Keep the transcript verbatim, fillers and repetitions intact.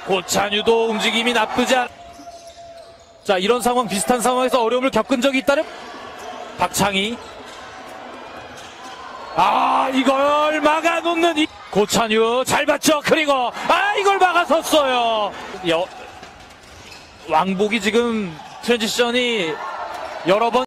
고찬유도 움직임이 나쁘지 않. 자, 이런 상황, 비슷한 상황에서 어려움을 겪은 적이 있다는 박창희. 아, 이걸 막아놓는 이 고찬유 잘 봤죠. 그리고 아, 이걸 막아섰어요. 여... 왕복이 지금 트랜지션이 여러 번